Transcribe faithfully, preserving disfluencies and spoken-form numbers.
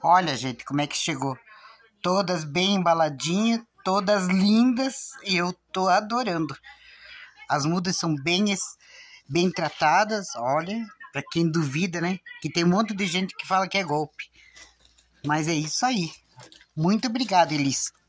Olha, gente, como é que chegou. Todas bem embaladinhas, todas lindas, e eu tô adorando. As mudas são bem, bem tratadas, olha, para quem duvida, né? Que tem um monte de gente que fala que é golpe. Mas é isso aí. Muito obrigado, Elis.